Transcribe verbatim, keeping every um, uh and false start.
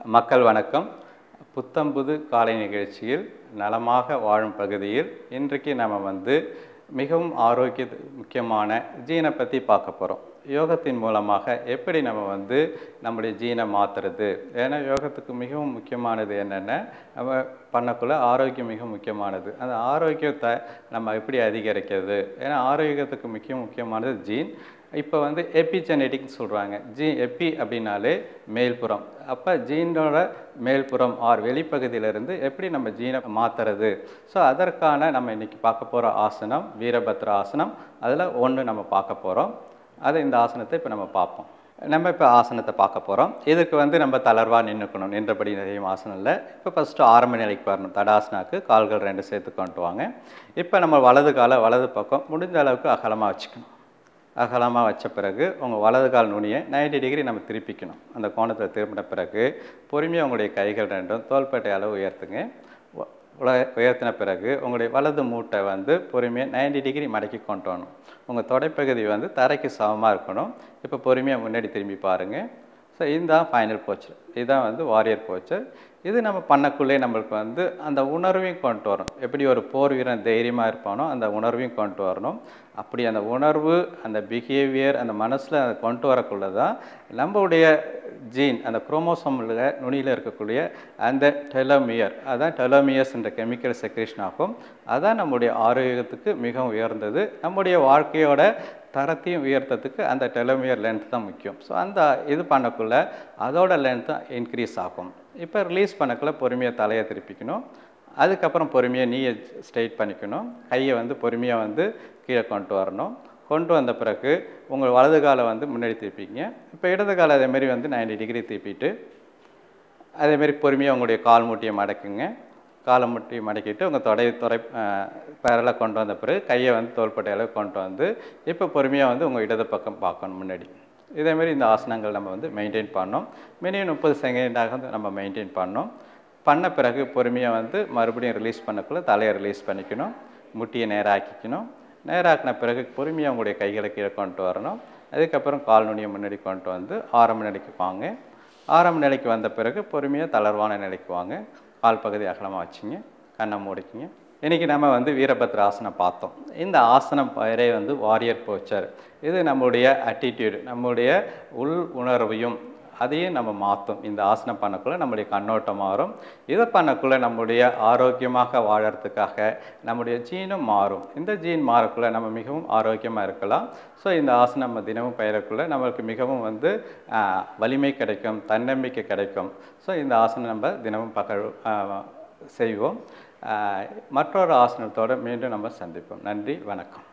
மக்கள் வணக்கம். புத்தம்புது காலை நிகழ்ச்சியில் நலமாக வாழும் பகுதியில் இன்றைக்கு நம்ம வந்து மிகவும் ஆரோக்கிய முக்கியமான ஜீனை பற்றி பார்க்க போகிறோம். யோகத்தின் மூலமாக எப்படி நம்ம வந்து நம்முடைய ஜீனை மாற்றுறது. ஏன்னா யோகத்துக்கு மிகவும் முக்கியமானது என்னென்ன, நம்ம பண்ணக்குள்ள ஆரோக்கியம் மிக முக்கியமானது. அந்த ஆரோக்கியத்தை நம்ம எப்படி அதிகரிக்கிறது. ஏன்னா ஆரோக்கியத்துக்கு மிக முக்கியமானது ஜீன். இப்போ வந்து எபிஜெனெட்டிக்னு சொல்கிறாங்க. ஜீ எபி அப்படின்னாலே மேல்புறம். அப்போ ஜீனோட மேல்புறம் ஆர் வெளிப்பகுதியிலிருந்து எப்படி நம்ம ஜீனை மாற்றுறது. ஸோ அதற்கான நம்ம இன்றைக்கி பார்க்க போகிற ஆசனம் வீரபத்ர ஆசனம். அதில் ஒன்று நம்ம பார்க்க போகிறோம். அது இந்த ஆசனத்தை இப்போ நம்ம பார்ப்போம். நம்ம இப்போ ஆசனத்தை பார்க்க போகிறோம். இதுக்கு வந்து நம்ம தளர்வாக நின்றுக்கணும். நின்றபடி நிறைய ஆசனம் இல்லை. இப்போ ஃபஸ்ட்டு ஆரம்ப நிலைக்கு வரணும். தடாசனாக்கு கால்கள் ரெண்டு சேர்த்து கொண்டு வாங்க. இப்போ நம்ம வலது காலை வலது பக்கம் முடிஞ்ச அளவுக்கு அகலமாக வச்சுக்கணும். அகலமாக வச்ச பிறகு உங்கள் வலது கால் நுனியை நைன்டி டிகிரி நம்ம திருப்பிக்கணும். அந்த கோணத்தில் திரும்பின பிறகு பொறுமையாக உங்களுடைய கைகள் ரெண்டும் தோள்பட்டை அளவு உயர்த்துங்க. உயர்த்தின பிறகு உங்களுடைய வலது மூட்டை வந்து பொறுமையாக நைன்டி டிகிரி மடக்கி கொண்டு வரணும். உங்கள் தொடைப்பகுதி வந்து தரைக்கு சமமாக இருக்கணும். இப்போ பொறுமையாக முன்னாடி திரும்பி பாருங்கள். ஸோ இதுதான் ஃபைனல் போச்சர். இதுதான் வந்து வாரியர் போச்சர். இது நம்ம பண்ணக்குள்ளே நம்மளுக்கு வந்து அந்த உணர்வையும் கொண்டு வரணும். எப்படி ஒரு போர் வீரன் தைரியமாக இருப்பானோ அந்த உணர்வையும் கொண்டு வரணும். அப்படி அந்த உணர்வு அந்த பிஹேவியர் அந்த மனசில் அதை கொண்டு வரக்குள்ள தான் நம்மளுடைய ஜீன் அந்த குரோமோசோமில் நுனியில் இருக்கக்கூடிய அந்த டெலோமியர், அதான் டெலோமியர்ஸ் என்ற கெமிக்கல் செக்ரேஷன் ஆகும். அதான் நம்முடைய ஆரோக்கியத்துக்கு மிகவும் உயர்ந்தது. நம்முடைய வாழ்க்கையோட தரத்தையும் உயர்த்தத்துக்கு அந்த டெலோமியர் லென்த் தான் முக்கியம். ஸோ அந்த இது பண்ணக்குள்ள அதோட லென்த் தான் இன்க்ரீஸ் ஆகும். இப்போ ரிலீஸ் பண்ணக்குள்ள பொறுமையாக தலையை திருப்பிக்கணும். அதுக்கப்புறம் பொறுமையாக நீயை ஸ்ட்ரெயிட் பண்ணிக்கணும். கையை வந்து பொறுமையாக வந்து கீழே கொண்டு வரணும். கொண்டு வந்த பிறகு உங்கள் வலது காலை வந்து முன்னாடி திருப்பிங்க. இப்போ இடது காலை அதேமாரி வந்து நைன்டி டிகிரி திருப்பிட்டு அதேமாரி பொறுமையாக உங்களுடைய கால் மூட்டியை மடக்குங்க. காலை முட்டி மடக்கிட்டு உங்கள் தொடை துறை பேரெல்லாம் கொண்டு வந்த பிறகு கையை வந்து தோள்பட்டை அளவு கொண்டு வந்து இப்போ பொறுமையாக வந்து உங்கள் இடது பக்கம் பார்க்கணும் முன்னாடி. இதேமாரி இந்த ஆசனங்கள் நம்ம வந்து மெயின்டைன் பண்ணோம். மினிமம் முப்பது செகண்டாக வந்து நம்ம மெயின்டைன் பண்ணோம். பண்ண பிறகு பொறுமையாக வந்து மறுபடியும் ரிலீஸ் பண்ணக்குள்ள தலையை ரிலீஸ் பண்ணிக்கணும். முட்டியை நேராக்கிக்கணும். நேராக்கின பிறகு பொறுமையாக உங்களுடைய கைகளை கீழே கொண்டு வரணும். அதுக்கப்புறம் கால் நுனியை முன்னாடி கொண்டு வந்து ஆரம்ப நிலைக்கு வாங்க. ஆரம்ப நிலைக்கு வந்த பிறகு பொறுமையாக தளர்வான நிலைக்கு வாங்க. கால் பகுதி அகலமாக வச்சுங்க. கண்ணை மூடிக்கிங்க. இன்றைக்கி நம்ம வந்து வீரபத்ர ஆசனம் பார்த்தோம். இந்த ஆசனம் பெயரே வந்து வாரியர் போச்சர். இது நம்முடைய அட்டிடியூடு, நம்முடைய உள் உணர்வையும் அதையும் நம்ம மாற்றும். இந்த ஆசனம் பண்ணக்குள்ளே நம்முடைய கண்ணோட்டம் மாறும். இதை பண்ணக்குள்ளே நம்முடைய ஆரோக்கியமாக வாழறதுக்காக நம்முடைய ஜீனும் மாறும். இந்த ஜீன் மாறக்குள்ளே நம்ம மிகவும் ஆரோக்கியமாக இருக்கலாம். ஸோ இந்த ஆசனம் நம்ம தினமும் பயிரக்குள்ளே நம்மளுக்கு மிகவும் வந்து வலிமை கிடைக்கும், தன்னம்பிக்கை கிடைக்கும். ஸோ இந்த ஆசனம் நம்ம தினமும் பக செய்வோம். மற்றொரு ஆசனத்தோடு மீண்டும் நம்ம சந்திப்போம். நன்றி, வணக்கம்.